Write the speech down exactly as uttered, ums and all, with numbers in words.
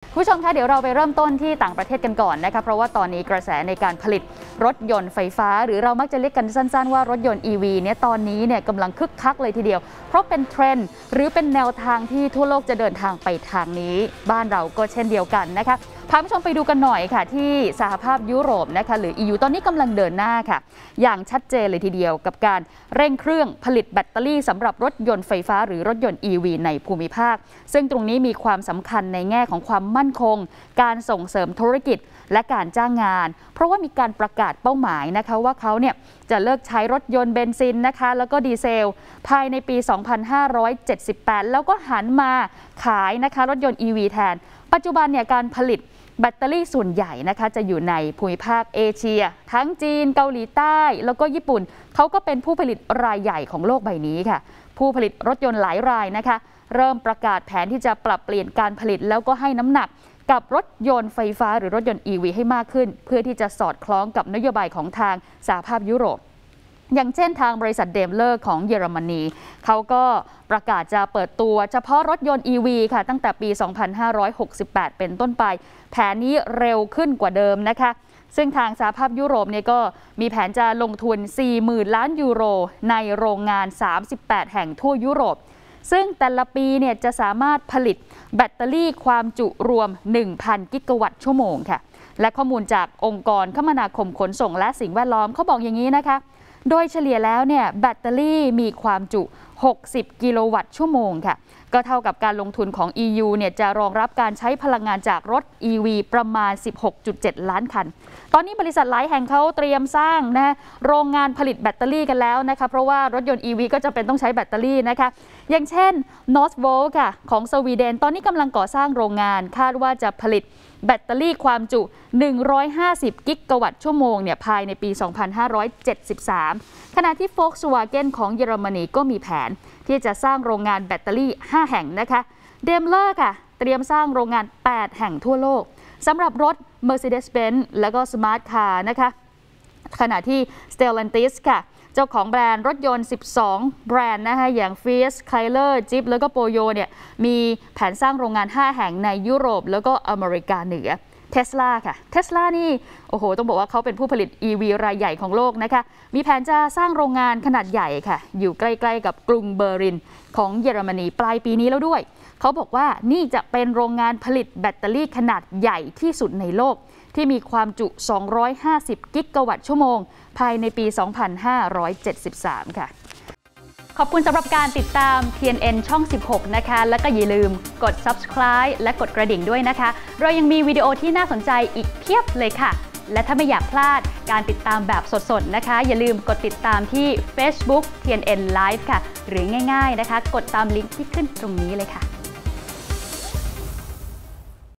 ผู้ชมคะเดี๋ยวเราไปเริ่มต้นที่ต่างประเทศกันก่อนนะคะเพราะว่าตอนนี้กระแสในการผลิตรถยนต์ไฟฟ้าหรือเรามักจะเรียกกันสั้นๆว่ารถยนต์ อี วี เนี่ยตอนนี้เนี่ยกำลังคึกคักเลยทีเดียวเพราะเป็นเทรนด์หรือเป็นแนวทางที่ทั่วโลกจะเดินทางไปทางนี้บ้านเราก็เช่นเดียวกันนะคะพาผู้ชมไปดูกันหน่อยค่ะที่สหภาพยุโรปนะคะหรือ อี ยู ตอนนี้กำลังเดินหน้าค่ะอย่างชัดเจนเลยทีเดียวกับการเร่งเครื่องผลิตแบตเตอรี่สำหรับรถยนต์ไฟฟ้าหรือรถยนต์ อี วี ในภูมิภาคซึ่งตรงนี้มีความสำคัญในแง่ของความมั่นคงการส่งเสริมธุรกิจและการจ้างงานเพราะว่ามีการประกาศเป้าหมายนะคะว่าเขาเนี่ยจะเลิกใช้รถยนต์เบนซินนะคะแล้วก็ดีเซลภายในปี สองพันห้าร้อยเจ็ดสิบแปด แล้วก็หันมาขายนะคะรถยนต์ อี วี แทนปัจจุบันเนี่ยการผลิตแบตเตอรี่ส่วนใหญ่นะคะจะอยู่ในภูมิภาคเอเชียทั้งจีนเกาหลีใต้แล้วก็ญี่ปุ่นเขาก็เป็นผู้ผลิตรายใหญ่ของโลกใบนี้ค่ะผู้ผลิตรถยนต์หลายรายนะคะเริ่มประกาศแผนที่จะปรับเปลี่ยนการผลิตแล้วก็ให้น้ำหนักกับรถยนต์ไฟฟ้าหรือรถยนต์ อี วี ให้มากขึ้นเพื่อที่จะสอดคล้องกับนโยบายของทางสหภาพยุโรปอย่างเช่นทางบริษัทเดมเลอร์ของเยอรมนีเขาก็ประกาศจะเปิดตัวเฉพาะรถยนต์ อี วี ค่ะตั้งแต่ปี สองพันห้าร้อยหกสิบแปด เป็นต้นไปแผนนี้เร็วขึ้นกว่าเดิมนะคะซึ่งทางสหภาพยุโรปเนี่ยก็มีแผนจะลงทุน สี่หมื่น ล้านยูโรในโรงงาน สามสิบแปด แห่งทั่วยุโรปซึ่งแต่ละปีเนี่ยจะสามารถผลิตแบตเตอรี่ความจุรวม หนึ่งพัน กิกะวัตต์ชั่วโมงค่ะและข้อมูลจากองค์กรคมนาคมขนส่งและสิ่งแวดล้อมเขาบอกอย่างนี้นะคะโดยเฉลี่ยแล้วเนี่ยแบตเตอรี่มีความจุหกสิบกิโลวัตต์ชั่วโมงค่ะก็เท่ากับการลงทุนของ อี ยู เนี่ยจะรองรับการใช้พลังงานจากรถ อี วี ประมาณ สิบหกจุดเจ็ด ล้านคันตอนนี้บริษัทหลายแห่งเขาเตรียมสร้างนะโรงงานผลิตแบตเตอรี่กันแล้วนะคะเพราะว่ารถยนต์ อี วี ก็จะเป็นต้องใช้แบตเตอรี่นะคะอย่างเช่น Northvolt ค่ะของสวีเดนตอนนี้กำลังก่อสร้างโรงงานคาดว่าจะผลิตแบตเตอรี่ความจุหนึ่งร้อยห้าสิบกิกะวัตต์ชั่วโมงเนี่ยภายในปี สองพันห้าร้อยเจ็ดสิบสาม ขณะที่ Volkswagen ของเยอรมนีก็มีแผนที่จะสร้างโรงงานแบตเตอรี่ห้าแห่งนะคะเดมเลอร์ค่ะเตรียมสร้างโรงงานแปดแห่งทั่วโลกสำหรับรถ Mercedes-Benz แล้วก็ Smart Car นะคะขณะที่ Stellantis ค่ะเจ้าของแบรนด์รถยนต์สิบสองแบรนด์นะคะอย่าง Fiat, Chrysler, Jeep แล้วก็ Peugeot เนี่ยมีแผนสร้างโรงงานห้าแห่งในยุโรปแล้วก็อเมริกาเหนือ Tesla ค่ะ Tesla นี่โอ้โหต้องบอกว่าเขาเป็นผู้ผลิต อี วี รายใหญ่ของโลกนะคะมีแผนจะสร้างโรงงานขนาดใหญ่ค่ะอยู่ใกล้ๆกับกรุงเบอร์ลินของเยอรมนีปลายปีนี้แล้วด้วยเขาบอกว่านี่จะเป็นโรงงานผลิตแบตเตอรี่ขนาดใหญ่ที่สุดในโลกที่มีความจุสองร้อยห้าสิบกิกะวัตต์ชั่วโมงภายในปี สองพันห้าร้อยเจ็ดสิบสาม ค่ะขอบคุณสำหรับการติดตาม ที เอ็น เอ็น ช่อง สิบหก นะคะแล้วก็อย่าลืมกด Subscribe และกดกระดิ่งด้วยนะคะเรายังมีวิดีโอที่น่าสนใจอีกเพียบเลยค่ะและถ้าไม่อยากพลาดการติดตามแบบสดๆนะคะอย่าลืมกดติดตามที่ Facebook ที เอ็น เอ็น Live ค่ะหรือง่ายๆนะคะกดตามลิงก์ที่ขึ้นตรงนี้เลยค่ะ